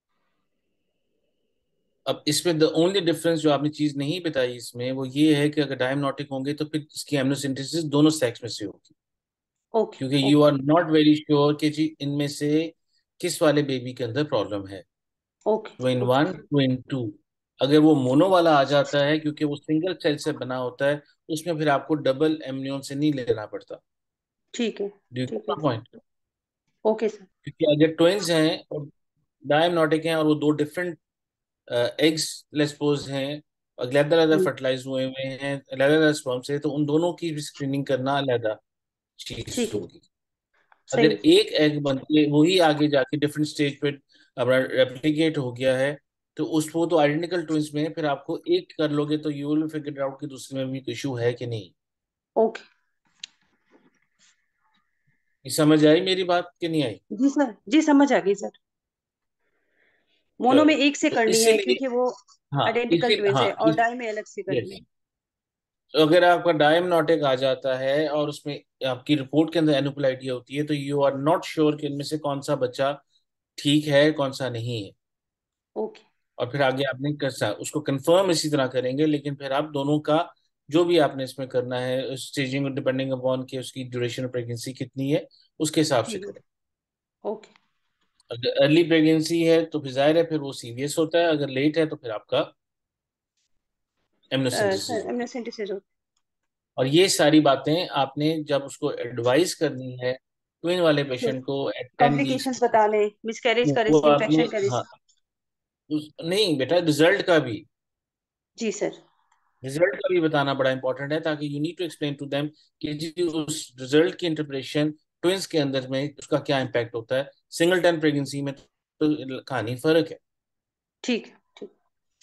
अब इसमें द ओनली डिफरेंस जो आपने चीज नहीं बताई इसमें, वो ये है कि अगर डायमनोटिक होंगे तो फिर इसकी एमनियोसेंटेसिस दोनों सेक्स में से होगी, ओके। क्योंकि you okay. Are not very sure कि जी इनमें से किस वाले बेबी के अंदर प्रॉब्लम है, okay. Twin okay. One, twin two. अगर वो मोनो वाला आ जाता है, क्योंकि वो सिंगल सेल से बना होता है, उसमें फिर आपको डबल एमनियोन से नहीं लेना पड़ता। ठीक है। डू यू ठीक गेट है। My point? Okay sir. क्योंकि अगर ट्विन्स हैं और डायमनोटिक हैं और वो दो डिफरेंट एग्स लेस्पोज हैं, अलग अलग फर्टिलाइज हुए हुए हैं अलग अलग स्पर्म से, तो उन दोनों की भी स्क्रीनिंग करना अलग चीज ठीक है। होगी। अगर सही है। एक एग बन के वही आगे जाके डिफरेंट स्टेज पे अपना रेप्लिकेट हो गया है, तो उसको तो आइडेंटिकल ट्विंस में फिर आपको एक कर लोगे तो यू विल फिगर आउट कि दूसरे में भी इशू है कि नहीं। ओके। ये समझ आई मेरी बात कि नहीं आई? जी सर, जी समझ आ गई सर। मोनो में चलो, एक से तो करनी है इसीलिए, क्योंकि वो हाँ आइडेंटिकल ट्विंस है, और डाई में अलग से करनी यस, है। तो अगर आपका डायमनोटिक आ जाता है और उसमें आपकी रिपोर्ट के अंदर एनुपलाइटिया होती है, तो यू आर नॉट श्योर कि इनमें से कौन सा बच्चा ठीक है कौन सा नहीं है, ओके। और फिर आगे आपने कैसा उसको कंफर्म इसी तरह करेंगे, लेकिन फिर आप दोनों का जो भी आपने इसमें करना है स्टेजिंग डिपेंडिंग अपॉन कि उसकी ड्यूरेशन ऑफ प्रेगनेंसी कितनी है, उसके हिसाब से ठीक है। करें। ओके। अगर अर्ली प्रेगनेंसी है तो फिर जाहिर है फिर वो सीवियस होता है, अगर लेट है तो फिर आपका एमनियोसेंटेसिस सर होता है। एमनियोसेंटेसिस हो। और ये सारी बातें आपने जब उसको एडवाइस करनी है ट्विन वाले पेशेंट को एट 10 वीक्स, कॉम्प्लिकेशंस बता लें, मिसकैरेज का वो रिस्क, आपने, इन्फेक्शन का हाँ, रिस्क। नहीं बेटा, रिजल्ट का भी, जी सर। रिजल्ट का भी बताना बड़ा इंपॉर्टेंट है, ताकि you need to explain to them कि जी उस रिजल्ट की इंटरप्रिटेशन ट्विंस के अंदर में उसका क्या इम्पैक्ट होता है, सिंगल टन प्रेगनेंसी में तो कहानी फर्क है। ठीक ठीक।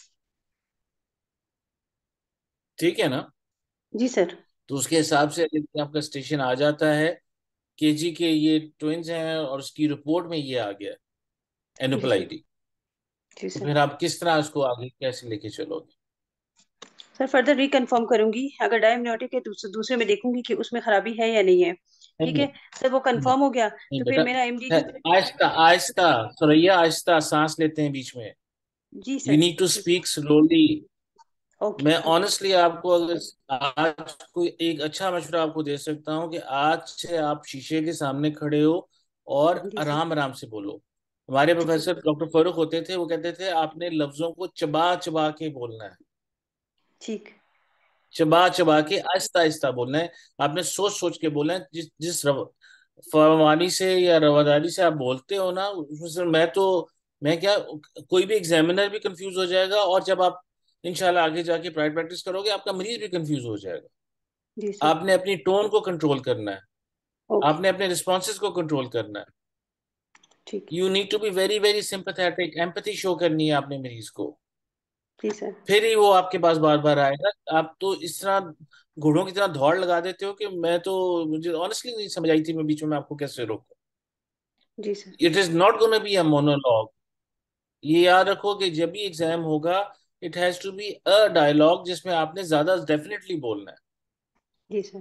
ठीक है ना? जी सर। तो उसके हिसाब से अगर आपका स्टेशन आ जाता है कि जी के ये ट्विंस हैं और उसकी रिपोर्ट में ये आ गया जी सर। एनोप्लाइडी, जी तो सर। फिर आप किस तरह उसको आगे कैसे लेके चलोगे? सर फर्दर रिकन्फर्म करूंगी, अगर डायग्नोस्टिक है दूसरे में देखूंगी कि उसमें खराबी है या नहीं है। ठीक नहीं है। सर वो नहीं कंफर्म हो गया नहीं तो फिर बेटा, मेरा एमडी है, की। आहिस्ता आहिस्ता, सुरैया, आहिस्ता सांस लेते हैं बीच में। जी यू सर। नीड टू जी सर। Speak slowly. ओके मैं ओके। ऑनेस्टली आपको अगर आज कोई एक अच्छा मशवरा आपको दे सकता हूँ कि आज से आप शीशे के सामने खड़े हो और जी सर। आराम आराम से बोलो। हमारे ठीक है। प्रोफेसर डॉक्टर फारूक होते थे, वो कहते थे आपने लफ्जों को चबा चबा के बोलना है, ठीक। चबा चबा के आहिस्ता आहिस्ता बोलना है। आपने सोच सोच के बोलना है। जिस जिस फरमानी से या रवादारी से आप बोलते हो ना, उसमें से मैं क्या, कोई भी एग्जामिनर भी कंफ्यूज हो जाएगा, और जब आप इंशाल्लाह आगे जाके प्राइवेट प्रैक्टिस करोगे आपका मरीज भी कंफ्यूज हो जाएगा। जी सर। आपने अपनी टोन को कंट्रोल करना है, ओके। आपने अपने रिस्पॉन्सेज को कंट्रोल करना है। ठीक है। You need to be very very sympathetic, empathy show करनी है आपने मरीज को, जी सर। फिर ही वो आपके पास बार बार आएगा। आप तो इस तरह घोड़ों की तरह दौड़ लगा देते हो कि मुझे ऑनेस्टली नहीं समझ आई थी मैं बीच में आपको कैसे रोकूं। जी sir. It is not gonna be a monologue. ये याद रखो कि जब भी एग्जाम होगा, it has to be a dialogue जिसमें आपने ज्यादा डेफिनेटली बोलना है। जी सर।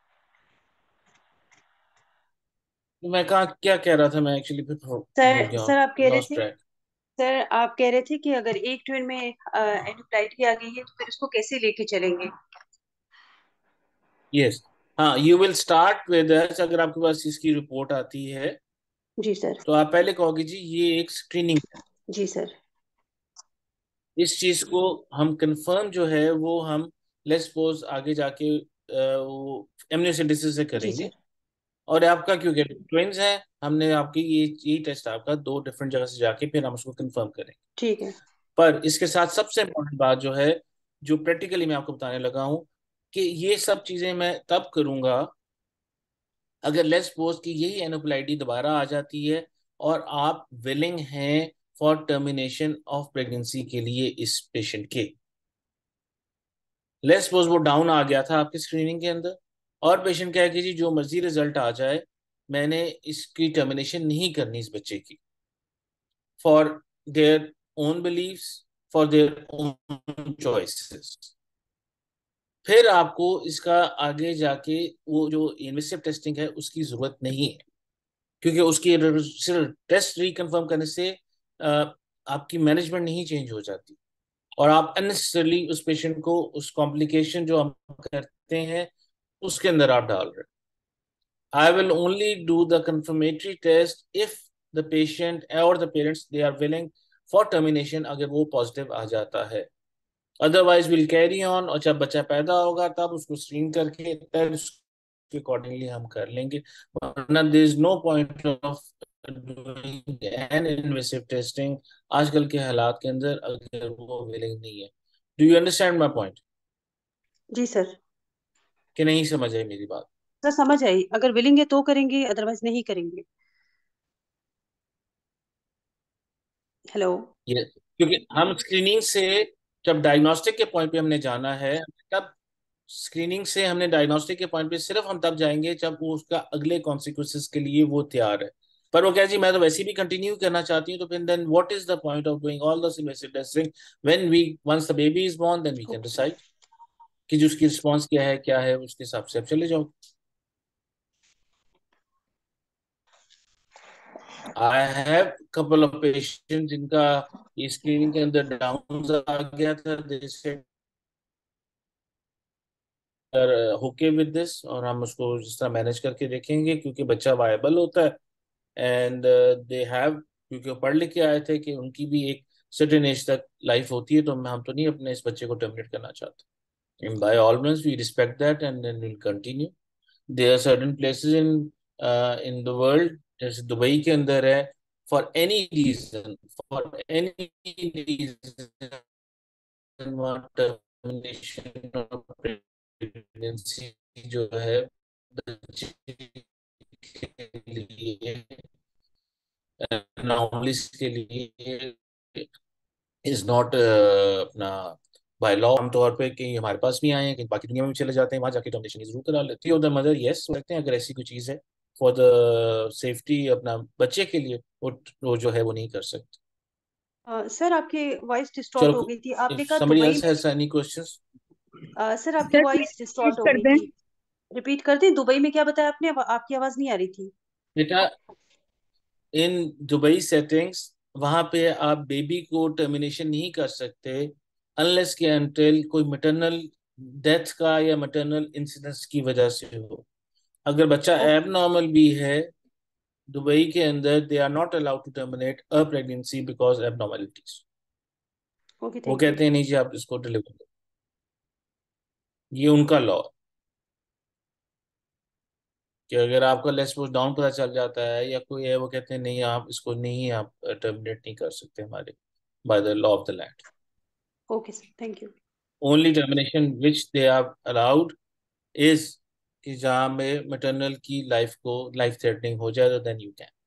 तो मैं कहा क्या कह रहा था मैं, एक्चुअली फिर भूल सर गया, सर आप कह रहे लॉस्ट थे, ट्रैक। सर आप कह रहे थे कि अगर एक ट्रेन में एंटीप्लाइटी आ गई है तो फिर उसको कैसे लेके चलेंगे। यस, हाँ, यू विल स्टार्ट विद, अगर आपके पास इसकी रिपोर्ट आती है जी सर। तो आप पहले कहोगे जी ये एक स्क्रीनिंग है। जी सर। इस चीज को हम कंफर्म जो है वो हम लेट्स सपोज आगे जाके वो एमनियोसेंटेसिस से जी करेंगे। सर। और आपका क्योंकि ट्विंस है, हमने आपकी यही टेस्ट आपका दो डिफरेंट जगह से जाके फिर हम उसको कंफर्म करेंगे। ठीक है। पर इसके साथ सबसे इम्पोर्टेंट बात जो है, जो प्रैक्टिकली मैं आपको बताने लगा हूं, कि ये सब चीजें मैं तब करूंगा अगर लेट्स सपोज कि यही एनोप्लाइडी दोबारा आ जाती है और आप विलिंग हैं फॉर टर्मिनेशन ऑफ प्रेगनेंसी के लिए इस पेशेंट के। लेट्स सपोज वो डाउन आ गया था आपकी स्क्रीनिंग के अंदर, और पेशेंट कहे कि जी जो मर्जी रिजल्ट आ जाए, मैंने इसकी टर्मिनेशन नहीं करनी इस बच्चे की, for their own beliefs, for their own choices. फिर आपको इसका आगे जाके वो जो इन्वेसिव टेस्टिंग है उसकी जरूरत नहीं है, क्योंकि उसकी सिर्फ टेस्ट रिकन्फर्म करने से आपकी मैनेजमेंट नहीं चेंज हो जाती, और आप अननेसेसरली उस पेशेंट को उस कॉम्प्लिकेशन जो हम करते हैं उसके अंदर आप डाल रहे हैं। I will only do the confirmatory test if the patient और the parents they are willing for termination, अगर वो पॉजिटिव आ जाता है। अदरवाइज विल कैरी ऑन, और जब बच्चा पैदा होगा तब उसको स्क्रीन करके तब उसके अकॉर्डिंगली हम कर लेंगे। वरना there is no point of doing an invasive testing आजकल के हालात के अंदर, अगर वो विलिंग नहीं है। Do you understand my point? जी सर। कि नहीं समझ आई मेरी बात? सर समझ आई, अगर विलिंग है तो करेंगे, अदरवाइज नहीं करेंगे। हेलो। ये क्योंकि हम स्क्रीनिंग से, जब डायग्नोस्टिक के पॉइंट पे हमने जाना है, तब स्क्रीनिंग से हमने डायग्नोस्टिक के पॉइंट पे सिर्फ हम तब जाएंगे जब वो उसका अगले कॉन्सिक्वेंसेस के लिए वो तैयार है। पर वो कहे जी मैं तो वैसे भी कंटिन्यू करना चाहती हूँ, तो फिर then what is the point of doing all this invasive testing when we once the baby is born, then we can okay. Decide कि जो उसकी रिस्पॉन्स क्या है उसके हिसाब से आप चले जाओ। I have couple of patient जिनका ये स्क्रीनिंग के अंदर डाउन आ गया था, दे सेड होके विद दिस, और हम उसको जिस तरह मैनेज करके देखेंगे, क्योंकि बच्चा वायबल होता है, एंड दे हैव क्योंकि वो पढ़ लिख के आए थे कि उनकी भी एक सर्टेन एज तक लाइफ होती है, तो हम तो नहीं अपने इस बच्चे को टर्मिनेट करना चाहते। And by all means we respect that and then will continue. There are certain places in the world, जैसे दुबई के अंदर है, for any reason, for any reason, termination of pregnancy जो है बच्चे के लिए, एनॉमलीज के लिए इज नॉट अपना बाय लॉ। आमतौर पे कि हमारे पास भी आए हैं कि बाकी दुनिया में भी चले जाते हैं, वहां जाके डोनेशन जरूर करा लेती है। उधर मदर यस कहते हैं, अगर ऐसी कोई चीज है फॉर द सेफ्टी अपना बच्चे के लिए, वो जो है वो नहीं कर सकते। सर आपकी वॉइस डिस्टॉर्ट हो चलो, गई थी, आपने इफ कहा somebody दुबई else में। has any questions। सर आपकी sir voice please repeat distort हो कर गई दें। थी, रिपीट कर दें? दुबई में क्या बताया आपने? आपकी आवाज नहीं आ रही थी। बेटा, इन दुबई सेटिंग्स, वहां पे आप बेबी को टर्मिनेशन नहीं कर सकते अनलेस के अनटिल कोई मैटरनल डेथ का या मैटरनल इंसिडेंस की वजह से हो। अगर बच्चा ओके। एबनॉर्मल भी है दुबई के अंदर, they are not allowed to terminate a pregnancy because abnormalities. Okay, वो थैंक यू। कहते हैं नहीं जी आप इसको डिलीवर करो, ये उनका लॉ। कि अगर आपका लेस पोस्ट डाउन पता चल जाता है या कोई है, वो कहते हैं नहीं आप इसको नहीं, आप टर्मिनेट नहीं कर सकते हमारे by the law of the land. Okay sir, thank you. Only termination which they are allowed is कि जहां में मैटरनल की लाइफ को लाइफ थ्रेटनिंग हो जाए, तो देन यू कैन।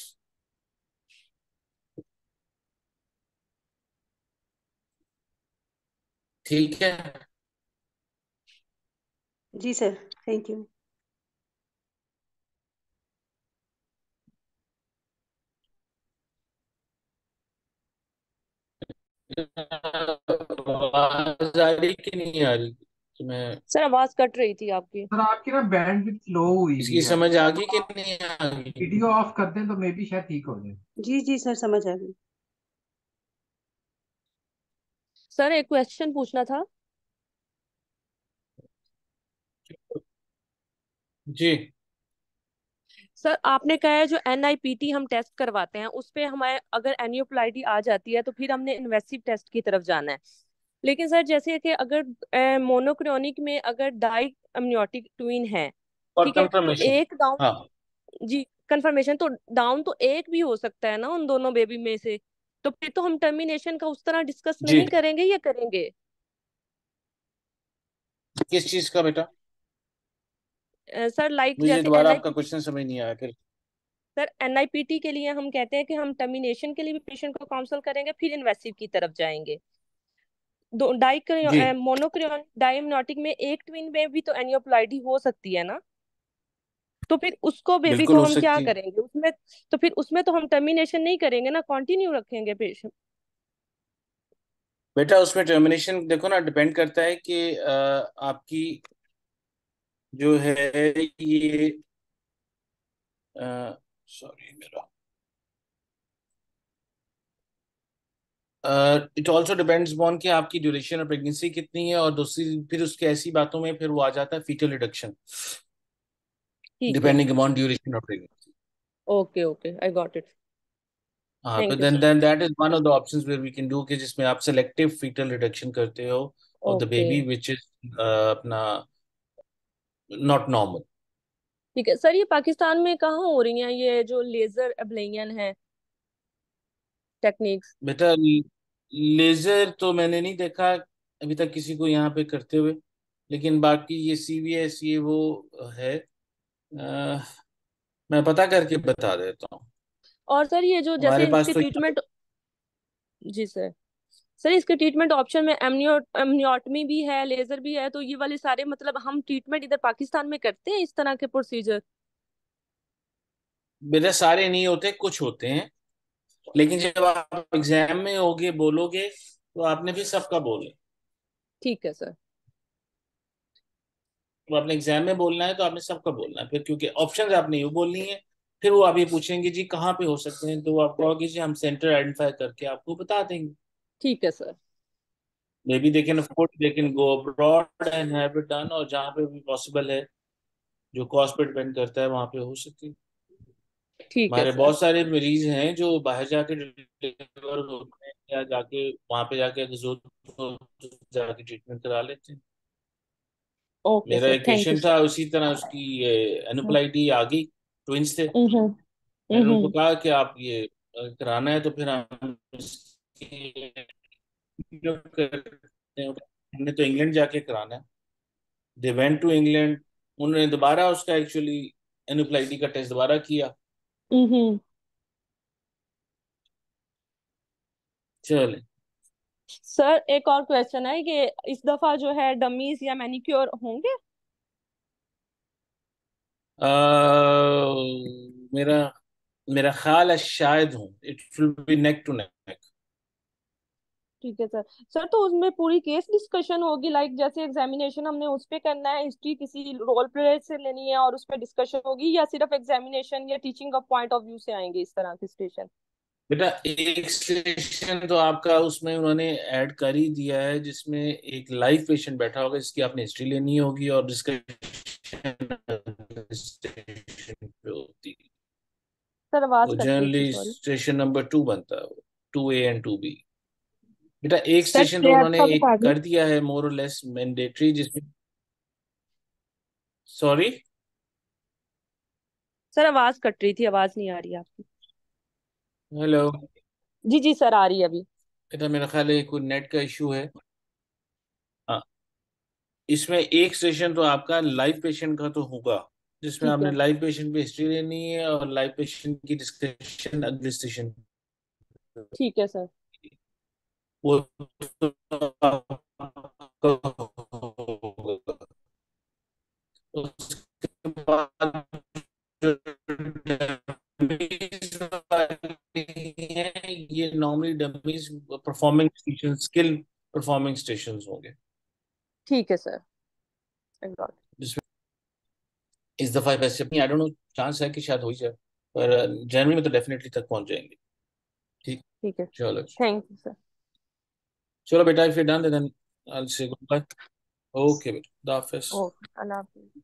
ठीक है। जी सर, थैंक यू। आवाज आ रही कि नहीं आ रही तुम्हें? सर आवाज कट रही थी आपकी। सर आपकी ना बैंडविड्थ लो हुई हुई इसकी है, समझ आ गई कि नहीं आ गई? वीडियो ऑफ कर दें तो मे बी शायद ठीक हो जाए। जी जी सर, समझ आ गई। सर एक क्वेश्चन पूछना था। जी सर आपने कहा है जो NIPT हम टेस्ट करवाते हैं उस पे हमारे अगर एनियोप्लाइडी आ जाती है तो फिर हमने इन्वेसिव टेस्ट की तरफ जाना है। लेकिन सर जैसे कि अगर मोनोक्रोनिक में अगर डाई अमनियोटिक ट्विन है, और ठीक है, तो कंफर्मेशन। एक डाउन, हाँ जी कंफर्मेशन, तो डाउन तो एक भी हो सकता है ना उन दोनों बेबी में से। तो फिर तो हम टर्मिनेशन का उस तरह डिस्कस जी। नहीं करेंगे या करेंगे? किस चीज का बेटा? सर लाइक मुझे जैसे दोबारा आपका NIPT। क्वेश्चन समझ नहीं आया फिर। सर NIPT के लिए हम कहते हैं कि हम टर्मिनेशन के लिए भी पेशेंट को काउंसल करेंगे फिर इन्वेसिव की तरफ जाएंगे। दो डाई जी मोनोक्रियन डायमनोटिक में एक ट्विन में भी तो एनियोप्लाइडी हो सकती है ना। तो फिर उसको बेबी बिल्कुल को हो हम क्या सकती है करेंगे उसमें? तो फिर उसमें तो हम टर्मिनेशन नहीं करेंगे ना, कंटिन्यू रखेंगे पेशेंट। बेटा। उसमें टर्मिनेशन देखो ना, डिपेंड करता है कि आपकी जो है ये, सॉरी मेरा, इट ऑल्सो डिपेंड्स ऑन कि आपकी ड्यूरेशन ऑफ प्रेगनेंसी कितनी है, और दूसरी फिर उसके ऐसी बातों में फिर वो आ जाता है फीटल रिडक्शन, ठीक है। Depending upon duration of pregnancy. Okay okay, I got it. हाँ, तो thank you then sir. Then that is one of the options where we can do, कि जिसमें आप सेलेक्टिव फीटल रिडक्शन करते हो of the okay baby which is अपना not normal. ठीक है सर, ये पाकिस्तान में कहाँ हो रही हैं ये जो लेजर एब्लेशन है टेक्निक्स? बेटा, लेजर तो मैंने नहीं देखा अभी तक किसी को यहाँ पे करते हुए, लेकिन बाकी ये CVS ये वो है। मैं पता करके बता देता हूँ। और सर ये जो जैसे हमारे पास इसके तो यहाँ ट्रीटमेंट, जी सर, सर इसके ट्रीटमेंट ऑप्शन में एमनियोटमी भी है, लेजर भी है, तो ये वाले सारे मतलब हम ट्रीटमेंट इधर पाकिस्तान में करते हैं इस तरह के प्रोसीजर? मेरे सारे नहीं होते, कुछ होते हैं, लेकिन जब आप एग्जाम में होगे बोलोगे तो आपने भी सबका बोलना। ठीक है सर। तो आपने एग्जाम में बोलना है तो आपने सबका बोलना है फिर, क्योंकि ऑप्शन आपने ये बोलनी है। फिर वो आप ये पूछेंगे जी कहाँ पे हो सकते हैं, तो वो आप कहोगे जी हम सेंटर आइडेंटिफाई करके आपको बता देंगे। ठीक है sir. May be they can afford, they can go abroad and have it done, और जहाँ पे भी पॉसिबल है जो कॉस्ट पे डिपेंड करता है वहां पे हो सकती है। ठीक है हमारे सर। बहुत सारे मरीज हैं जो बाहर जाके डिलीवर होते हैं या जाके वहां पे जाके अगर जरूरत हो तो जाके ट्रीटमेंट करा लेते हैं। ओके मेरा सर, एक थैंक यू पेशेंट सर। था, उसी तरह उसकी एनोप्लाइटी आ गई, ट्विंस थे। हम्म मैंने उनको हम्म कहा कि आप ये कराना है तो फिर हम करते हैं। हमने तो इंग्लैंड जाके कराना है। They went to England. उन्होंने दोबारा उसका एक्चुअली एनोप्लाइटी का टेस्ट दोबारा किया। हम्म। चले। सर एक और क्वेश्चन है कि इस दफा जो है डमीज या मैनिक्योर होंगे? अ, मेरा मेरा ख्याल है शायद हूँ, it will be neck to neck. ठीक है सर। सर तो उसमें पूरी केस डिस्कशन होगी, लाइक जैसे एग्जामिनेशन हमने उस पे करना है, हिस्ट्री किसी रोल प्ले से लेनी है और उस पे डिस्कशन होगी, या सिर्फ एग्जामिनेशन या टीचिंग का पॉइंट ऑफ व्यू से आएंगे इस तरह के स्टेशन? बेटा एक सेशन तो आपका उसमें उन्होंने ऐड कर ही दिया है, जिसमें एक लाइव पेशेंट बैठा होगा जिसकी आपने हिस्ट्री लेनी होगी और डिस्कशन स्टेशन पे होती है। सर आवाज वो कट रही थी, जनरली सॉरी। स्टेशन नंबर 2 बनता है, 2A एंड 2B। बेटा एक सर स्टेशन तो प्ले उन्होंने अच्छा एक बता दी। कर दिया है मोर और लेस मैंडेटरी, जिसमें सॉरी। सर आवाज कट रही थी, आवाज नहीं आ रही आपकी। हेलो। जी जी सर, आ रही है अभी। बेटा मेरा ख्याल है कोई नेट का इशू है। हाँ, इसमें एक सेशन तो आपका लाइव पेशेंट का तो होगा, जिसमें ठीक आपने है। लाइव पेशेंट की हिस्ट्री लेनी है और लाइव पेशेंट की डिस्कशन अगले स्टेशन। ठीक है सर। वो तो आपका होगा। उसके बाद जो डमीज वाली हैं, ये normally dummies performing station, skill performing station होंगे, ठीक है सर। Thank God। जिसमें इस दफा वैसे अपनी आई डोंट नो, चांस है कि शायद हो ही जाए, पर जनवरी में तो डेफिनेटली तक पहुंच जाएंगे। ठीक। ठीक है। चलो। Thank you sir. चलो बेटा, if you done then I will say goodbye. Okay बेटा, खुदा हाफिज। ओके, अल्लाह हाफिज।